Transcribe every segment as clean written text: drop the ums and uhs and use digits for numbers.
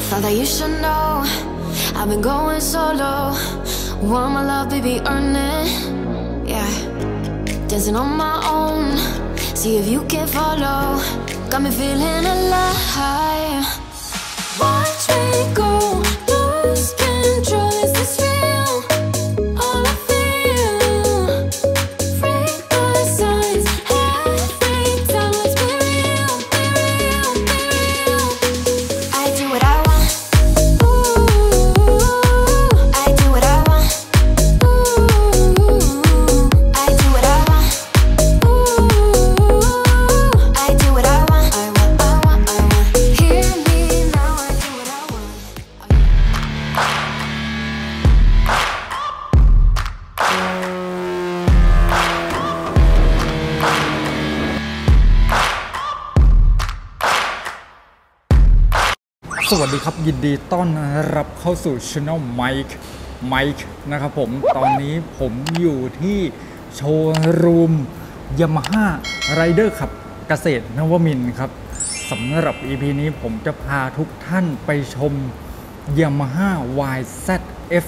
Thought that you should know I've been going solo. Want my love, baby, earn it. Yeah, dancing on my own. See if you can follow. Got me feeling alive. Watch me go, lose control. Is this real? All I feel. Break the signs every time. Let's be real, be real, be real. I do what I want. Ooh, I do what I want. Ooh, I do what I want. Ooh, I do what I want. I want, I want, I want. Hear me now. I do what I want. สวัสดีครับยินดีต้อนรับเข้าสู่ช่องไมค์นะครับผมตอนนี้ผมอยู่ที่โชว์รูม Yamaha Rider ขับเกษตรนวมินทร์ครับสำหรับ EP นี้ผมจะพาทุกท่านไปชม Yamaha YZF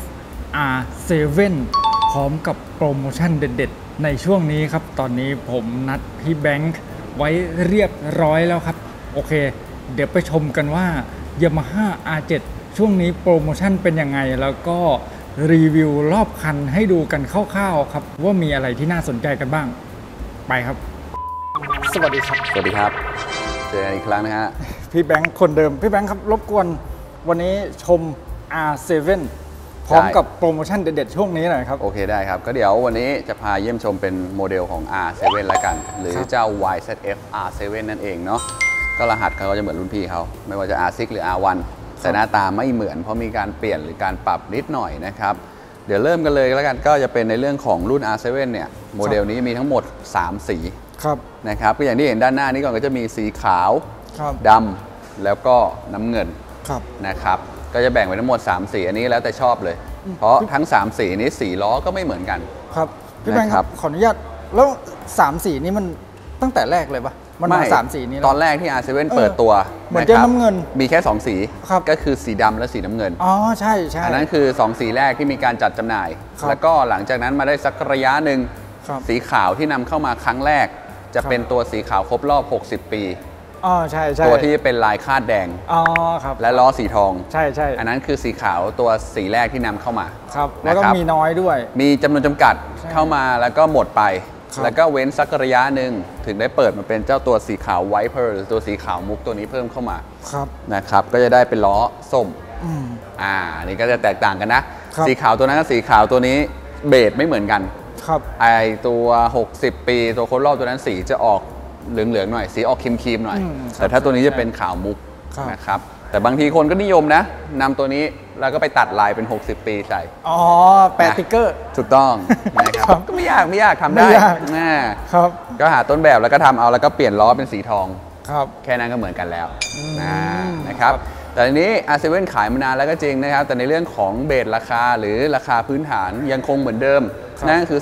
R7 พร้อมกับโปรโมชั่นเด็ดๆในช่วงนี้ครับตอนนี้ผมนัดพี่แบงค์ไว้เรียบร้อยแล้วครับโอเคเดี๋ยวไปชมกันว่า Yamaha R7 ช่วงนี้โปรโมชั่นเป็นยังไงแล้วก็รีวิวรอบคันให้ดูกันคร่าวๆครับว่ามีอะไรที่น่าสนใจกันบ้างไปครับสวัสดีครับสวัสดีครับเจอกันอีกครั้งนะฮะพี่แบงค์คนเดิมพี่แบงค์ครับรบกวนวันนี้ชม R7 พร้อมกับโปรโมชั่นเด็ดๆช่วงนี้หน่อยครับโอเคได้ครับก็เดี๋ยววันนี้จะพาเยี่ยมชมเป็นโมเดลของ R7 แล้วกันหรือเจ้า YZF R7 นั่นเองเนาะก็รหัสเขาก็จะเหมือนรุ่นพี่เขาไม่ว่าจะ R6 หรือ R1 แต่หน้าตาไม่เหมือนเพราะมีการเปลี่ยนหรือการปรับนิดหน่อยนะครับเดี๋ยวเริ่มกันเลยแล้วกันก็จะเป็นในเรื่องของรุ่น R7 เนี่ยโมเดลนี้มีทั้งหมด3สีนะครับก็อย่างที่เห็นด้านหน้านี้ก่อนก็จะมีสีขาวดำแล้วก็น้ำเงินนะครับก็จะแบ่งไว้ทั้งหมด3สีอันนี้แล้วแต่ชอบเลยเพราะทั้ง3สีนี้สีล้อก็ไม่เหมือนกันครับพี่แบงค์ครับขออนุญาตแล้ว3สีนี้มันตั้งแต่แรกเลยปะมันมา3สีนี้ตอนแรกที่ R7 เปิดตัวเหมือนจะน้ำเงินมีแค่2สีก็คือสีดำและสีน้ำเงินอ๋อใช่ใช่อันนั้นคือ2สีแรกที่มีการจัดจำหน่ายแล้วก็หลังจากนั้นมาได้สักระยะหนึ่งสีขาวที่นำเข้ามาครั้งแรกจะเป็นตัวสีขาวครบรอบ60ปีอ๋อใช่ใช่ตัวที่เป็นลายคาดแดงอ๋อครับและล้อสีทองใช่ใช่อันนั้นคือสีขาวตัวสีแรกที่นำเข้ามาครับแล้วก็มีน้อยด้วยมีจำนวนจำกัดเข้ามาแล้วก็หมดไปแล้วก็เว้นสักระยะหนึ่งถึงได้เปิดมาเป็นเจ้าตัวสีขาวไวท์เพร์ลหรือตัวสีขาวมุกตัวนี้เพิ่มเข้ามานะครับก็จะได้เป็นล้อส้มนี่ก็จะแตกต่างกันนะสีขาวตัวนั้นกับสีขาวตัวนี้เบสไม่เหมือนกันไอตัว60ปีตัวโค้ดรอบตัวนั้นสีจะออกเหลืองๆหน่อยสีออกครีมๆหน่อยแต่ถ้าตัวนี้จะเป็นขาวมุกนะครับแต่บางทีคนก็นิยมนะนำตัวนี้แล้วก็ไปตัดลายเป็น60ปีใส่อ๋อแปะสติ๊กเกอร์ถูกต้องนะครับก็ไม่ยากทำได้ครับก็หาต้นแบบแล้วก็ทำเอาแล้วก็เปลี่ยนล้อเป็นสีทองแค่นั้นก็เหมือนกันแล้วนะครับแต่ทีนี้ R7 ขายมานานแล้วก็จริงนะครับแต่ในเรื่องของเบสราคาหรือราคาพื้นฐานยังคงเหมือนเดิมนั่นคือ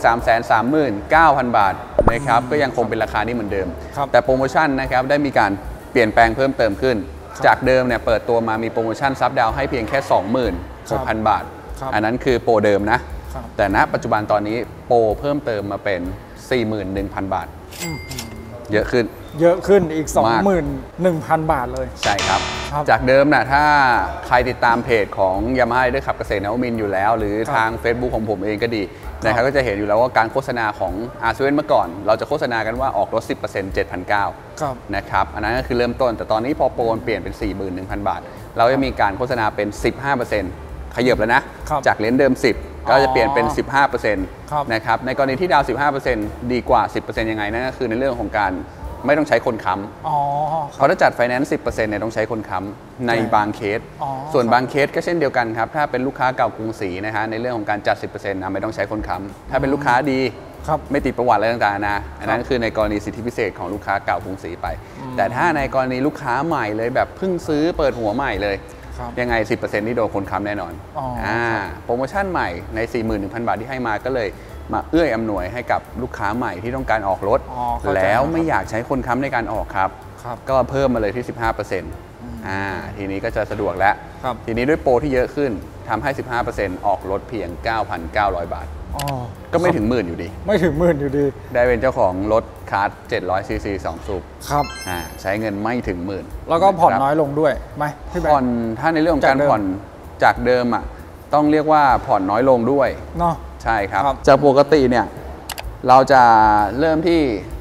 339,000 บาทนะครับก็ยังคงเป็นราคานี้เหมือนเดิมแต่โปรโมชั่นนะครับได้มีการเปลี่ยนแปลงเพิ่มเติมขึ้นจากเดิมเนี่ยเปิดตัวมามีโปรโมชั่นซับดาวให้เพียงแค่ 26,000 บาทอันนั้นคือโปรเดิมนะแต่ณปัจจุบันตอนนี้โปรเพิ่มเติมมาเป็น 41,000 บาทเยอะขึ้นอีก 21,000 บาทเลยใช่ครับจากเดิมนะถ้าใครติดตามเพจของ Yamaha ด้วยขับเกษตรนวมินทร์อยู่แล้วหรือทาง Facebook ของผมเองก็ดีนะครับก็จะเห็นอยู่แล้วว่าการโฆษณาของ R7 เมื่อก่อนเราจะโฆษณากันว่าออกรถ 10% 7,900 นะครับอันนั้นก็คือเริ่มต้นแต่ตอนนี้พอโปรเปลี่ยนเป็น 41,000 บาทเราจะมีการโฆษณาเป็น 15%ขยับแล้วนะจากเลนส์เดิม10ก็จะเปลี่ยนเป็น 15% นะครับในกรณีที่ดาว 15% ดีกว่า 10% ยังไงนั่นก็คือในเรื่องของการไม่ต้องใช้คนค้ำเพราะถ้าจัดไฟแนนซ์ 10% เนี่ยต้องใช้คนค้ำในบางเคสส่วนบางเคสก็เช่นเดียวกันครับถ้าเป็นลูกค้าเก่ากรุงศรีนะฮะในเรื่องของการจัด 10% ไม่ต้องใช้คนค้ำถ้าเป็นลูกค้าดีไม่ติดประวัติอะไรต่างๆนะอันนั้นคือในกรณีสิทธิพิเศษของลูกค้าเก่ากรุงศรีไปแต่ถ้าในกรณีลูกค้าใหม่เลยแบบเพิ่งซื้อเปิดหัวใหม่เลยยังไง 10% นี่โดนคนค้ำแน่นอนโปรโมชั่นใหม่ใน 41,000 บาทที่ให้มาก็เลยมาเอื้ออำนวยให้กับลูกค้าใหม่ที่ต้องการออกรถแล้วไม่อยากใช้คนค้ำในการออกครับก็เพิ่มมาเลยที่ 15% ทีนี้ก็จะสะดวกแล้ว ทีนี้ด้วยโปรที่เยอะขึ้นทำให้ 15% ออกรถเพียง 9,900 บาทก็ไม่ถึงหมื่นอยู่ดีไม่ถึงหมื่นอยู่ดีได้เป็นเจ้าของรถคาร์ท700 ซีซี 2 สูบครับใช้เงินไม่ถึงหมื่นแล้วก็ผ่อนน้อยลงด้วยไหมผ่อนถ้าในเรื่องของการผ่อนจากเดิมต้องเรียกว่าผ่อนน้อยลงด้วยเนาะใช่ครับจากปกติเนี่ยเราจะเริ่มที่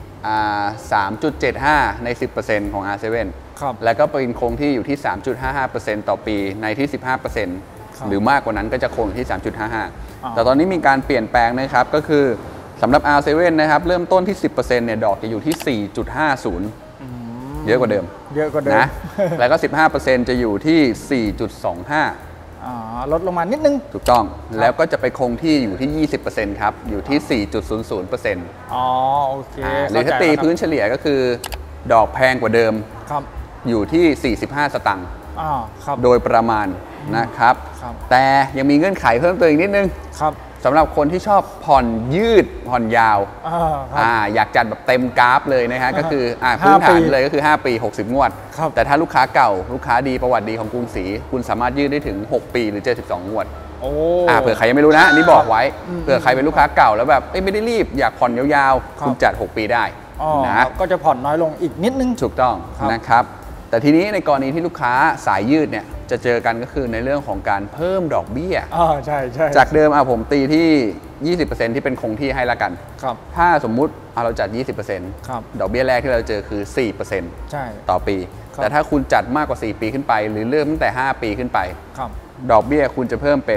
3.75 ใน 10% ของ R7 แล้วก็เป็นคงที่อยู่ที่ 3.55% ต่อปีในที่ 15% หรือมากกว่านั้นก็จะคงที่ 3.55 แต่ตอนนี้มีการเปลี่ยนแปลงนะครับก็คือสำหรับ R7 นะครับเริ่มต้นที่ 10% เนี่ยดอกจะอยู่ที่ 4.50 เยอะกว่าเดิมนะแล้วก็ 15% จะอยู่ที่ 4.25 ลดลงมานิดนึงถูกต้องแล้วก็จะไปคงที่อยู่ที่ 20% ครับอยู่ที่ 4.00% โอเคหรือถ้าตีพื้นเฉลี่ยก็คือดอกแพงกว่าเดิมอยู่ที่45 สตางค์โดยประมาณนะครับแต่ยังมีเงื่อนไขเพิ่มเติมอีกนิดนึงสำหรับคนที่ชอบผ่อนยืดผ่อนยาวอยากจัดแบบเต็มกราฟเลยนะฮะก็คือพื้นฐานเลยก็คือ5 ปี 60 งวดแต่ถ้าลูกค้าเก่าลูกค้าดีประวัติดีของกรุงศรีคุณสามารถยืดได้ถึง6 ปีหรือ72 งวดเผื่อใครยังไม่รู้นะนี่บอกไว้เผื่อใครเป็นลูกค้าเก่าแล้วแบบไม่ได้รีบอยากผ่อนยาวๆคุณจัด6 ปีได้นะก็จะผ่อนน้อยลงอีกนิดนึงถูกต้องนะครับแต่ทีนี้ในกรณีที่ลูกค้าสายยืดเนี่ยจะเจอกันก็คือในเรื่องของการเพิ่มดอกเบี้ยใช่จากเดิมผมตีที่ 20% ที่เป็นคงที่ให้ละกันถ้าสมมุติเราจัด 20% ดอกเบี้ยแรกที่เราเจอคือ 4% ต่อปีแต่ถ้าคุณจัดมากกว่า4 ปีขึ้นไปหรือเริ่มตั้งแต่5 ปีขึ้นไปดอกเบี้ยคุณจะเพิ่มเป็น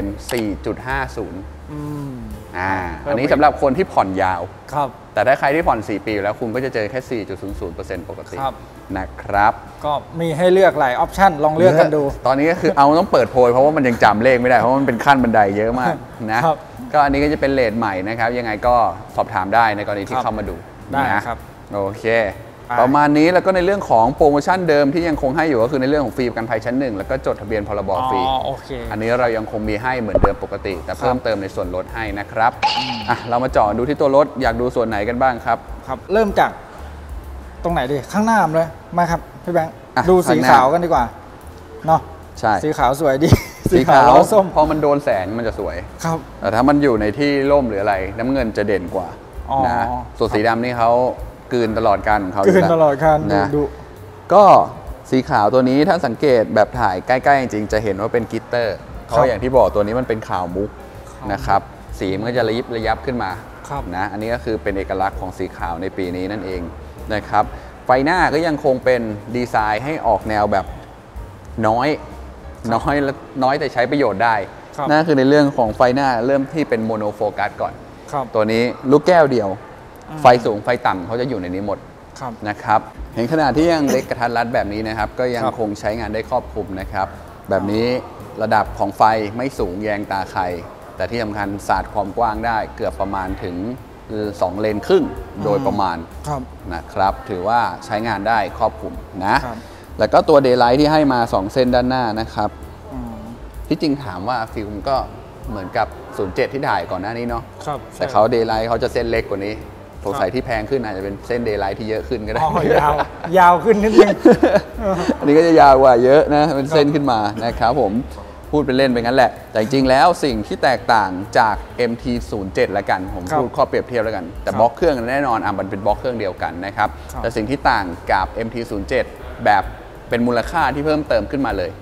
4.50 อันนี้สำหรับคนที่ผ่อนยาวแต่ถ้าใครที่ผ่อน4 ปีแล้วคุณก็จะเจอแค่ 4.00% ปกตินะครับก็มีให้เลือกหลายออปชั่นลองเลือกกันดูตอนนี้ก็คือต้องเปิดโพยเพราะว่ามันยังจำเลขไม่ได้เพราะมันเป็นขั้นบันไดเยอะมากนะก็อันนี้ก็จะเป็นเรทใหม่นะครับยังไงก็สอบถามได้ในกรณีที่เข้ามาดูนะครับโอเคประมาณนี้แล้วก็ในเรื่องของโปรโมชั่นเดิมที่ยังคงให้อยู่ก็คือในเรื่องของฟรีประกันภัยชั้น 1แล้วก็จดทะเบียนพรบฟรีอันนี้เรายังคงมีให้เหมือนเดิมปกติแต่เพิ่มเติมในส่วนลดให้นะครับเรามาเจาะดูที่ตัวรถอยากดูส่วนไหนกันบ้างครับเริ่มจากตรงไหนดีข้างหน้าเลยมาครับพี่แบงค์ดูสีขาวกันดีกว่าเนาะใช่สีขาวสวยดีสีขาวส้มพอมันโดนแสงมันจะสวยครับแต่ถ้ามันอยู่ในที่ร่มหรืออะไรน้ำเงินจะเด่นกว่านะส่วนสีดำนี่เขากลืนตลอดการเขากลืนตลอดการดูก็สีขาวตัวนี้ถ้าสังเกตแบบถ่ายใกล้ๆจริงๆจะเห็นว่าเป็นกลิตเตอร์เพราะอย่างที่บอกตัวนี้มันเป็นขาวมุกนะครับสีมันก็จะระยับขึ้นมานะอันนี้ก็คือเป็นเอกลักษณ์ของสีขาวในปีนี้นั่นเองนะครับไฟหน้าก็ยังคงเป็นดีไซน์ให้ออกแนวแบบน้อยแต่ใช้ประโยชน์ได้นั่นคือในเรื่องของไฟหน้าเริ่มที่เป็นโมโนโฟกัสก่อนตัวนี้ลูกแก้วเดียวไฟสูงไฟต่ำเขาจะอยู่ในนี้หมดนะครับเห็นขนาดที่ยังเล็กกระทัดรัดแบบนี้นะครับก็ยังคงใช้งานได้ครอบคลุมนะครับแบบนี้ระดับของไฟไม่สูงแยงตาใครแต่ที่สำคัญสาดความกว้างได้เกือบประมาณถึง2 เลนครึ่งโดยประมาณนะครับถือว่าใช้งานได้ครอบคลุมนะแล้วก็ตัวเดย์ไลท์ที่ให้มา2 เส้นด้านหน้านะครับที่จริงถามว่าฟิล์มก็เหมือนกับ07ที่ถ่ายก่อนหน้านี้เนาะแต่เขาเดย์ไลท์เขาจะเส้นเล็กกว่านี้สงสัยที่แพงขึ้นอาจจะเป็นเส้นเดย์ไลท์ที่เยอะขึ้นก็ได้ยาวขึ้นนิดนึงอันนี้ก็จะยาวกว่าเยอะนะเป็นเส้นขึ้นมานะครับผมพูดเป็นเล่นไปงั้นแหละแต่จริงๆแล้วสิ่งที่แตกต่างจาก MT-07 ละกันผมพูดข้อเปรียบเทียบแล้วกันแต่บล็อกเครื่องแน่นอนมันเป็นบล็อกเครื่องเดียวกันนะครับแต่สิ่งที่ต่างกับ MT-07 แบบเป็นมูลค่าที่เพิ่มเติมขึ้นมาเลย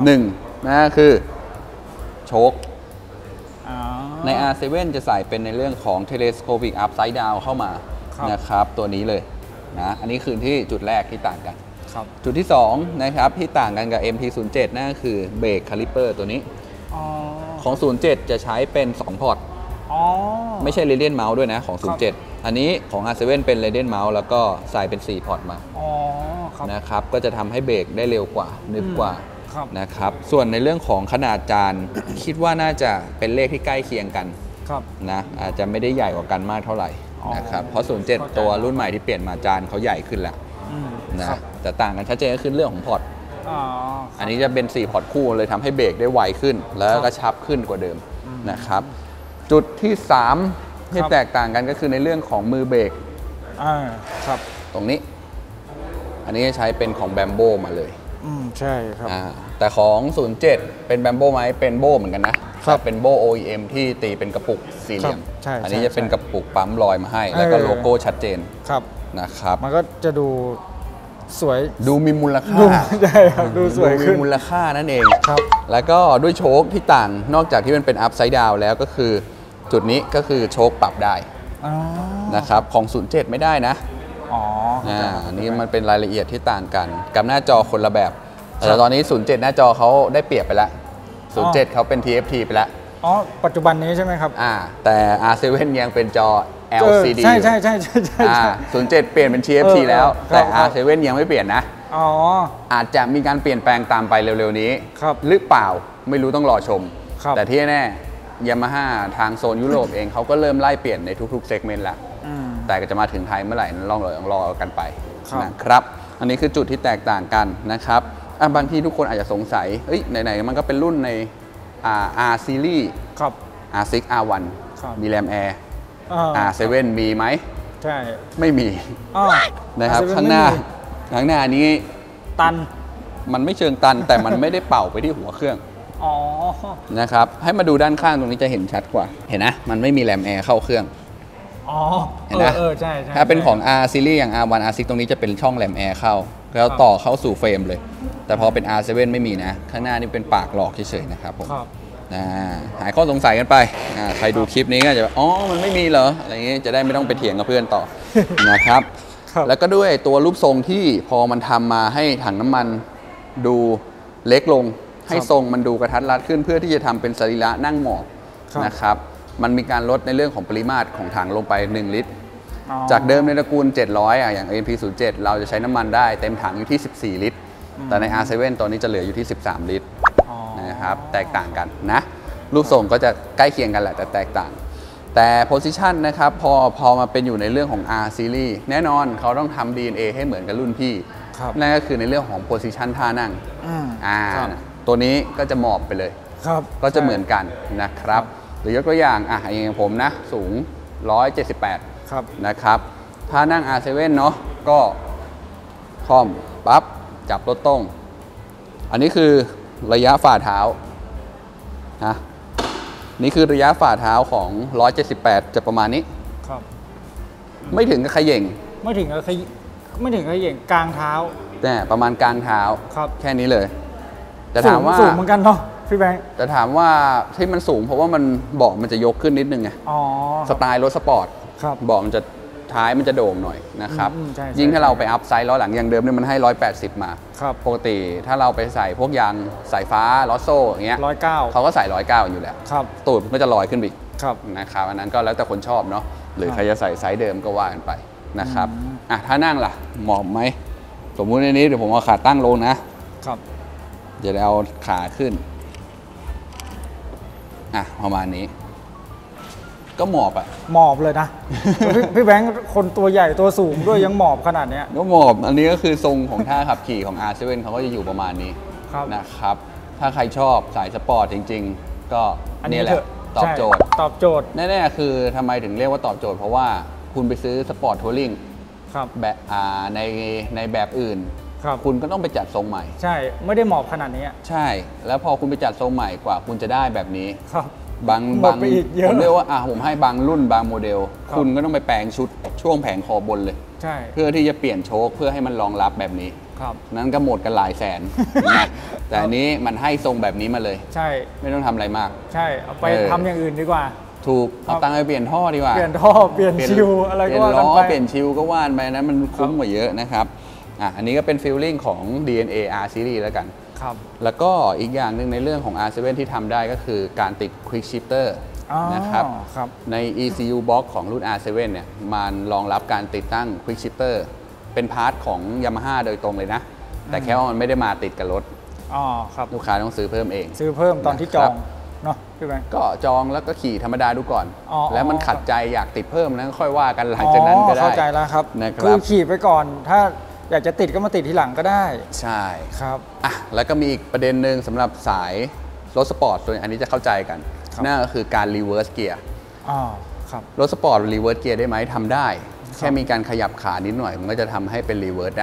1นะคือโชคใน R7 จะใส่เป็นในเรื่องของ Telescopic Upside Down เข้ามานะครับตัวนี้เลยนะอันนี้คือที่จุดแรกที่ต่างกันจุดที่2นะครับที่ต่างกันกับ MT-07 นั่นก็คือเบรกคาลิเปอร์ตัวนี้ของ 07 จะใช้เป็น2 พอร์ตไม่ใช่เรเดียนเมาส์ด้วยนะของ 07 อันนี้ของ R7 เป็นเรเดียนเมาส์แล้วก็ใส่เป็น4 พอร์ตมานะครับก็จะทำให้เบรกได้เร็วกว่านึบกว่านะครับส่วนในเรื่องของขนาดจานคิดว่าน่าจะเป็นเลขที่ใกล้เคียงกันนะอาจจะไม่ได้ใหญ่กว่ากันมากเท่าไหร่นะครับเพราะ 07 ตัวรุ่นใหม่ที่เปลี่ยนมาจานเขาใหญ่ขึ้นแล้วนะแต่ต่างกันชัดเจนก็คือเรื่องของพอร์ตอันนี้จะเป็น4 พอร์ตคู่เลยทำให้เบรกได้ไวขึ้นแล้วก็ชับขึ้นกว่าเดิมนะครับจุดที่3ที่แตกต่างกันก็คือในเรื่องของมือเบรกตรงนี้อันนี้ใช้เป็นของแบมโบมาเลยใช่ครับแต่ของ 07 เป็นแบมโบไหมเป็นโบเหมือนกันนะเป็นโบ OEM ที่ตีเป็นกระปุกสี่เหลี่ยมอันนี้จะเป็นกระปุกปั๊มลอยมาให้แล้วก็โลโก้ชัดเจนนะครับมันก็จะดูสวยดูมีมูลค่าใช่ครับดูสวยขึ้นมีมูลค่านั่นเองครับแล้วก็ด้วยโชคที่ต่างนอกจากที่มันเป็นอัพไซด์ดาวแล้วก็คือจุดนี้ก็คือโชคปรับได้นะครับของ 07 ไม่ได้นะอันนี้มันเป็นรายละเอียดที่ต่างกันกับหน้าจอคนละแบบแต่ตอนนี้ 07 หน้าจอเขาได้เปรียบไปแล้ว 07 เขาเป็น TFT ไปแล้วปัจจุบันนี้ใช่ไหมครับแต่ R7 ยังเป็นจอ LCD ใช่ 07 เปลี่ยนเป็น TFT แล้วแต่ R7 ยังไม่เปลี่ยนนะอาจจะมีการเปลี่ยนแปลงตามไปเร็วๆนี้หรือเปล่าไม่รู้ต้องรอชมแต่ที่แน่ยามาฮ่าทางโซนยุโรปเองเขาก็เริ่มไล่เปลี่ยนในทุกๆเซกเมนต์แล้วแต่ก็จะมาถึงไทยเมื่อไหร่นั้นลองรอกันไปนะครับอันนี้คือจุดที่แตกต่างกันนะครับบางที่ทุกคนอาจจะสงสัยไหนๆมันก็เป็นรุ่นใน R Series R6 R1 มีแรมแอร์R7 มีไหมใช่ไม่มีนะครับข้างหน้านี้ตันมันไม่เชิงตันแต่มันไม่ได้เป่าไปที่หัวเครื่องนะครับให้มาดูด้านข้างตรงนี้จะเห็นชัดกว่าเห็นนะมันไม่มีแรมแอร์เข้าเครื่องเห็นนะใช่ถ้าเป็นของ R Series อย่าง R1 R6 ตรงนี้จะเป็นช่องแรมแอร์เข้าแล้วต่อเข้าสู่เฟรมเลยแต่พอเป็น R7 ไม่มีนะข้างหน้านี่เป็นปากหลอกเฉยๆนะครับผมหายข้อสงสัยกันไปใครดูคลิปนี้ก็จะมันไม่มีเหรออะไรอย่างงี้จะได้ไม่ต้องไปเถียงกับเพื่อนต่อนะครับแล้วก็ด้วยตัวรูปทรงที่พอมันทำมาให้ถังน้ำมันดูเล็กลงให้ทรงมันดูกระทัดรัดขึ้นเพื่อที่จะทำเป็นสรีระนั่งหมอบนะครับมันมีการลดในเรื่องของปริมาตรของถังลงไป1 ลิตรจากเดิมในตระกูล700อย่าง AMP07 เราจะใช้น้ำมันได้เต็มถังอยู่ที่14 ลิตรแต่ใน R7 ตอนนี้จะเหลืออยู่ที่13 ลิตรนะครับแตกต่างกันนะรูปทรงก็จะใกล้เคียงกันแหละแต่แตกต่างแต่ position นะครับพอมาเป็นอยู่ในเรื่องของ R series แน่นอนเขาต้องทำ DNA ให้เหมือนกับรุ่นพี่นั่นก็คือในเรื่องของ position ท่านั่งตัวนี้ก็จะหมอบไปเลยก็จะเหมือนกันนะครับหรือยกตัวอย่างอย่างผมนะสูง178นะครับท่านั่ง R7 เนาะก็คล่อมปั๊บจับรถตรงอันนี้คือระยะฝ่าเท้านะนี่คือระยะฝ่าเท้าของ178จะประมาณนี้ไม่ถึงกับเขย่งไม่ถึงกับเขย่งกลางเท้าแต่ประมาณกลางเท้าแค่นี้เลยจะถามว่าสูงเหมือนกันเนาะพี่แบงค์จะถามว่าที่มันสูงเพราะว่ามันเบาะมันจะยกขึ้นนิดนึงไงสไตล์รถสปอร์ตเบาะมันจะท้ายมันจะโด่งหน่อยนะครับยิ่งถ้าเราไปอัพไซด์ล้อหลังอย่างเดิมเนี่ยมันให้180มาปกติถ้าเราไปใส่พวกยางสายฟ้าล้อโซ่อย่างเงี้ย109เขาก็ใส่109อยู่แล้วตูดมันก็จะลอยขึ้นไปนะครับอันนั้นก็แล้วแต่คนชอบเนาะหรือใครจะใส่ไซส์เดิมก็ว่ากันไปนะครับถ้านั่งล่ะหมอบไหมสมมุติในนี้เดี๋ยวผมเอาขาตั้งลงนะครับเดี๋ยวเอาขาขึ้นประมาณนี้ก็หมอบหมอบเลยนะ พี่แบงค์คนตัวใหญ่ตัวสูงด้วยยังหมอบขนาดนี้ก็หมอบอันนี้ก็คือทรงของท่าขับขี่ของ R7 เขาก็จะอยู่ประมาณนี้นะครับถ้าใครชอบสายสปอร์ตจริงๆก็นี่แหละตอบโจทย์แน่ๆคือทำไมถึงเรียกว่าตอบโจทย์เพราะว่าคุณไปซื้อสปอร์ตทัวริงแบบในแบบอื่นคุณก็ต้องไปจัดทรงใหม่ใช่ไม่ได้หมอบขนาดนี้ใช่แล้วพอคุณไปจัดทรงใหม่กว่าคุณจะได้แบบนี้บางผมเรียกว่าผมให้บางรุ่นบางโมเดลคุณก็ต้องไปแปลงชุดช่วงแผงคอบนเลยเพื่อที่จะเปลี่ยนโชคเพื่อให้มันรองรับแบบนี้นั้นก็หมดกันหลายแสนนะแต่อันนี้มันให้ทรงแบบนี้มาเลยใช่ไม่ต้องทำอะไรมากใช่เอาไปทำอย่างอื่นดีกว่าถูกเอาตังค์ไปเปลี่ยนท่อดีกว่าเปลี่ยนท่อเปลี่ยนชิวอะไรก็ว่ากันไปเปลี่ยนชิวก็ว่านไปนั้นมันคุ้มกว่าเยอะนะครับอันนี้ก็เป็นฟีลลิ่งของ DNA R Series แล้วกันแล้วก็อีกอย่างหนึ่งในเรื่องของ R7 ที่ทำได้ก็คือการติด Quick Shifter นะครับใน ECU Box ของรุ่น R7 เนี่ยมันรองรับการติดตั้ง Quick Shifter เป็นพาร์ทของ Yamaha โดยตรงเลยนะแต่แค่ว่ามันไม่ได้มาติดกับรถลูกค้าต้องซื้อเพิ่มเองซื้อเพิ่มตอนที่จองเนาะพี่แบงค์ก็จองแล้วก็ขี่ธรรมดาดูก่อนแล้วมันขัดใจอยากติดเพิ่มแล้วค่อยว่ากันหลังจากนั้นก็ได้เข้าใจแล้วครับคือขี่ไปก่อนถ้าอยากจะติดก็มาติดทีหลังก็ได้ใช่ครับแล้วก็มีอีกประเด็นหนึ่งสำหรับสายรถสปอร์ตตัวอันนี้จะเข้าใจกันนั่นก็คือการรีเวิร์สเกียร์รถสปอร์ตรีเวิร์สเกียร์ได้ไหมทำได้แค่มีการขยับขานิดหน่อยมันก็จะทำให้เป็นรีเวิร์สได้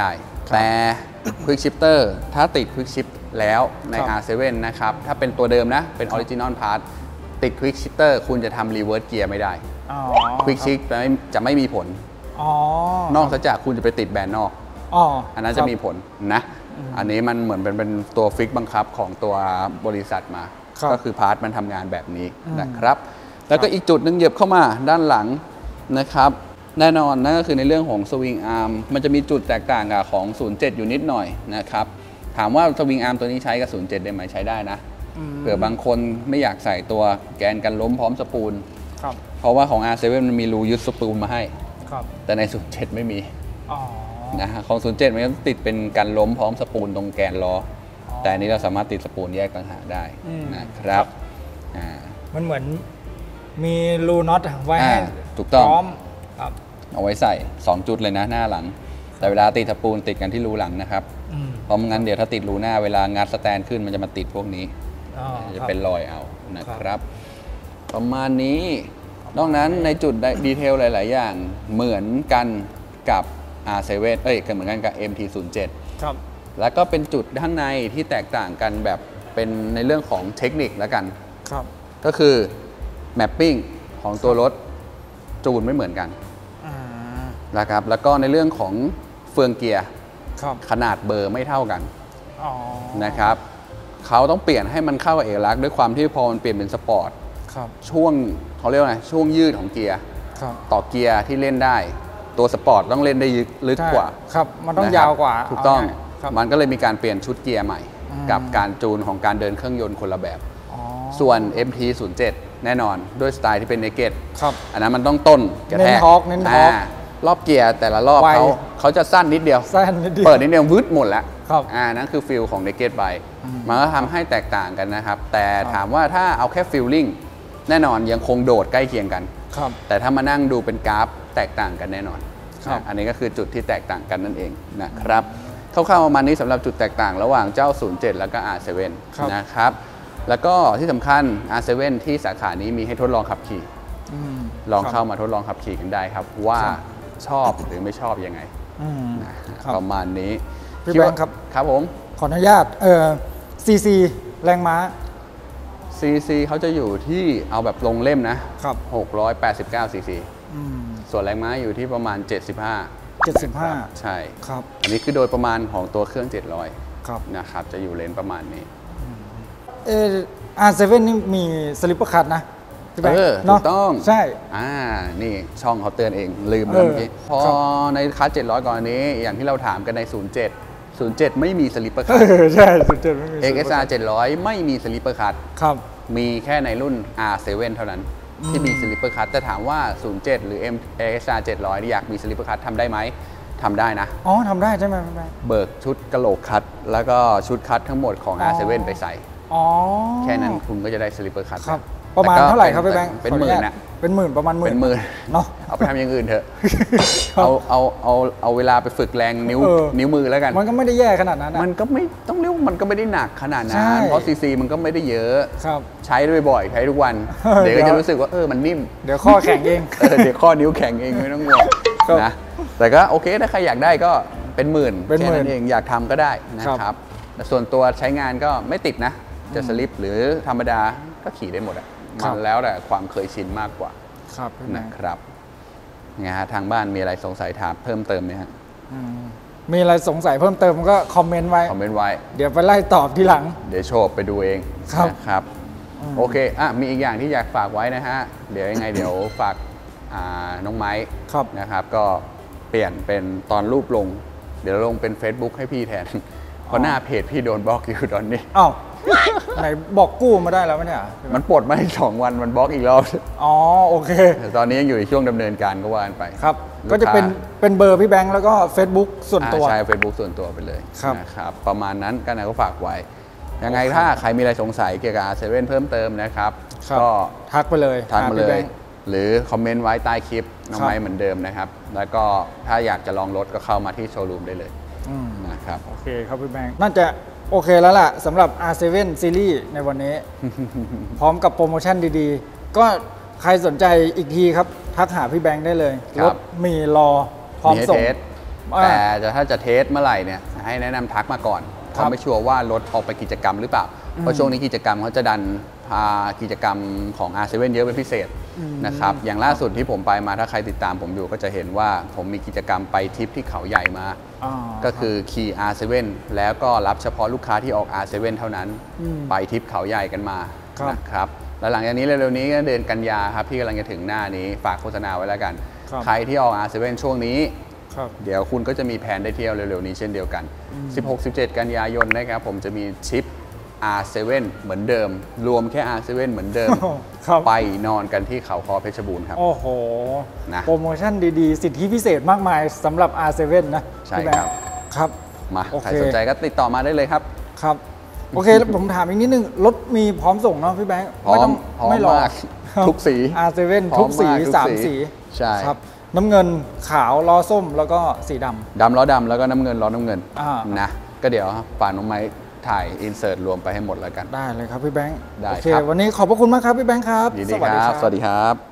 แต่ Quick Shifter ถ้าติด Quick Shift แล้วใน R7 นะครับถ้าเป็นตัวเดิมนะเป็น Original Part ติด Quick Shifter คุณจะทำ Reverse Gear ไม่ได้ Quick Shift จะไม่มีผลนอกจากคุณจะไปติดแบรนด์นอกอันนั้นจะมีผลนะอันนี้มันเหมือนเป็นตัวฟิกบังคับของตัวบริษัทมาก็คือพาร์ทมันทำงานแบบนี้นะครับแล้วก็อีกจุดหนึ่งเหยียบเข้ามาด้านหลังนะครับแน่นอนนั่นก็คือในเรื่องของสวิงอาร์มมันจะมีจุดแตกต่างกับของ 07 อยู่นิดหน่อยนะครับถามว่าสวิงอาร์มตัวนี้ใช้กับ 07 ได้ไหมใช้ได้นะเผื่อบางคนไม่อยากใส่ตัวแกนกันล้มพร้อมสปูลเพราะว่าของ R7 มันมีรูยึดสปูลมาให้แต่ใน 07 ไม่มีนะฮะของ 07 มันติดเป็นกันล้มพร้อมสปูลตรงแกนล้อแต่อันนี้เราสามารถติดสปูลแยกต่างหากได้นะครับมันเหมือนมีรูน็อตไว้ให้ถูกต้องเอาไว้ใส่2จุดเลยนะหน้าหลังแต่เวลาติดสปูลติดกันที่รูหลังนะครับเพราะงั้นเดี๋ยวถ้าติดรูหน้าเวลางัดสแตนขึ้นมันจะมาติดพวกนี้จะเป็นรอยเอานะครับประมาณนี้นอกนั้นในจุดดีเทลหลายๆอย่างเหมือนกันกับ R7 เหมือนกันกับ MT-07 ครับแล้วก็เป็นจุดข้างในที่แตกต่างกันแบบเป็นในเรื่องของเทคนิคแล้วกันครับก็คือแมปปิ้งของตัวรถจูนไม่เหมือนกันนะครับแล้วก็ในเรื่องของเฟืองเกียร์ขนาดเบอร์ไม่เท่ากันนะครับเขาต้องเปลี่ยนให้มันเข้ากับเอกลักษณ์ด้วยความที่พอมันเปลี่ยนเป็นสปอร์ตช่วงเขาเรียกว่าไงช่วงยืดของเกียร์ต่อเกียร์ที่เล่นได้ตัวสปอร์ตต้องเล่นได้ลึกกว่าครับมันต้องยาวกว่าถูกต้องมันก็เลยมีการเปลี่ยนชุดเกียร์ใหม่กับการจูนของการเดินเครื่องยนต์คนละแบบส่วน MT-07 แน่นอนด้วยสไตล์ที่เป็นเนเกตอันนั้นมันต้องต้นกระแทกเน้นทอร์กรอบเกียร์แต่ละรอบเขาจะสั้นนิดเดียวเปิดนิดเดียววืดหมดแล้วนั่นคือฟิลของเนเกตไบมันก็ทำให้แตกต่างกันนะครับแต่ถามว่าถ้าเอาแค่ฟิลลิ่งแน่นอนยังคงโดดใกล้เคียงกันแต่ถ้ามานั่งดูเป็นกราฟแตกต่างกันแน่นอนอันนี้ก็คือจุดที่แตกต่างกันนั่นเองนะครับคร่าวๆประมาณนี้สำหรับจุดแตกต่างระหว่างเจ้า 07 แล้วก็ R7 นะครับแล้วก็ที่สำคัญ R7 ที่สาขานี้มีให้ทดลองขับขี่ลองเข้ามาทดลองขับขี่กันได้ครับว่าชอบหรือไม่ชอบยังไงประมาณนี้พี่แบงค์ครับครับผมขออนุญาตCC แรงม้า CC เขาจะอยู่ที่เอาแบบลงเล่มนะครับ689 CC ส่วนแรงม้าอยู่ที่ประมาณ75ใช่ครับอันนี้คือโดยประมาณของตัวเครื่อง700ครับนะครับจะอยู่เลนประมาณนี้ R7 นี่มีสลิปเปอร์คัทนะถูกต้องใช่นี่ช่องเขาเตือนเองลืมเมื่อกี้พอในคัส700ก่อนนี้อย่างที่เราถามกันใน07ไม่มีสลิปเปอร์คัทใช่07ไม่มี XSR 700ไม่มีสลิปเปอร์คัทครับมีแค่ในรุ่น R7 เท่านั้นที่มีสลิปเปอร์คัทแต่ถามว่า07หรือ XSR 700อยากมีสลิปเปอร์คัททำได้ไหมทำได้นะทำได้ใช่ไหมเบิกชุดกะโหลกคัทแล้วก็ชุดคัททั้งหมดของ R7 ไปใส่แค่นั้นคุณก็จะได้สลิปเปอร์คัทประมาณเท่าไหร่ครับพี่แบงค์เป็นหมื่นนะเป็นหมื่นประมาณหมื่นเป็นหมื่นเนาะเอาไปทำอย่างอื่นเถอะเอาเวลาไปฝึกแรงนิ้วมือแล้วกันมันก็ไม่ได้แย่ขนาดนั้นมันก็ไม่ต้องเรียกมันก็ไม่ได้หนักขนาดนั้นเพราะซีซีมันก็ไม่ได้เยอะใช้ด้วยบ่อยใช้ทุกวันเดี๋ยวก็จะรู้สึกว่ามันนิ่มเดี๋ยวข้อแข็งเองเดี๋ยวข้อนิ้วแข็งเองไม่ต้องงงนะแต่ก็โอเคถ้าใครอยากได้ก็เป็นหมื่นแค่นั้นเองอยากทำก็ได้นะครับส่วนตัวใช้งานก็ไม่ติดนะจะสลิปหรือธรรมดาก็ขี่ได้หมดอ่ะมันแล้วแต่ความเคยชินมากกว่านะครับไงฮะทางบ้านมีอะไรสงสัยถามเพิ่มเติมไหมฮะมีอะไรสงสัยเพิ่มเติมก็คอมเมนต์ไว้เดี๋ยวไปไล่ตอบทีหลังเดี๋ยวโชว์ไปดูเองครับโอเคมีอีกอย่างที่อยากฝากไว้นะฮะเดี๋ยวยังไงเดี๋ยวฝากน้องไม้นะครับก็เปลี่ยนเป็นตอนรูปลงเดี๋ยวลงเป็น Facebook ให้พี่แทนเพราะหน้าเพจพี่โดนบล็อกอยู่ตอนนี้ไหนบอกกู้มาได้แล้วไหมเนี่ยมันปลดมาให้2 วันมันบล็อกอีกรอบโอเคตอนนี้ยังอยู่ในช่วงดำเนินการก็ว่ากันไปครับก็จะเป็นเบอร์พี่แบงค์แล้วก็ Facebook ส่วนตัวใช่ Facebook ส่วนตัวไปเลยนะครับประมาณนั้นก็นายก็ฝากไว้ยังไงถ้าใครมีอะไรสงสัยเกี่ยวกับ R7 เพิ่มเติมนะครับก็ทักไปเลยหรือคอมเมนต์ไว้ใต้คลิปน้องไม้เหมือนเดิมนะครับแล้วก็ถ้าอยากจะลองรถก็เข้ามาที่โชว์รูมได้เลยนะครับโอเคครับพี่แบงค์น่าจะโอเคแล้วล่ะสำหรับ R7 ซีรีส์ในวันนี้ พร้อมกับโปรโมชั่นดีๆก็ใครสนใจอีกทีครับทักหาพี่แบงค์ได้เลยรถมีรอพร้อมส่งแต่ถ้าจะเทสเมื่อไหร่เนี่ยให้แนะนำทักมาก่อนเพราะไม่ชัวร์ว่ารถออกไปกิจกรรมหรือเปล่าเพราะช่วงนี้กิจกรรมเขาจะดันพากิจกรรมของ R7 เยอะเป็นพิเศษนะครับอย่างล่าสุดที่ผมไปมาถ้าใครติดตามผมอยู่ก็จะเห็นว่าผมมีกิจกรรมไปทริปที่เขาใหญ่มาก็คือขี่ R7 แล้วก็รับเฉพาะลูกค้าที่ออก R7 เท่านั้นไปทริปเขาใหญ่กันมานะครับแล้วหลังจากนี้เร็วๆนี้ก็เดือนกันยาครับที่กำลังจะถึงหน้านี้ฝากโฆษณาไว้แล้วกันใครที่ออก R7 ช่วงนี้เดี๋ยวคุณก็จะมีแผนได้เที่ยวเร็วๆนี้เช่นเดียวกัน 16-17 กันยายนนะครับผมจะมีทริป R7 เหมือนเดิมรวมแค่ R7 เหมือนเดิมไปนอนกันที่เขาคอเพชรบูรณ์ครับโอ้โหนะโปรโมชั่นดีๆสิทธิพิเศษมากมายสำหรับ R7 นะใช่ครับครับมาใครสนใจก็ติดต่อมาได้เลยครับครับโอเคผมถามอีกนิดนึงรถมีพร้อมส่งเนาะพี่แบงค์พร้อมมากทุกสี R7 ทุกสี3สีใช่ครับน้ำเงินขาวล้อส้มแล้วก็สีดำล้อดำแล้วก็น้ำเงินล้อน้ำเงินนะก็เดี๋ยวป่าน้องไม้ถ่ายอินเสิร์ตรวมไปให้หมดแล้วกันได้เลยครับพี่แบงค์ได้โอเควันนี้ขอบพระคุณมากครับพี่แบงค์ครับสวัสดีครับ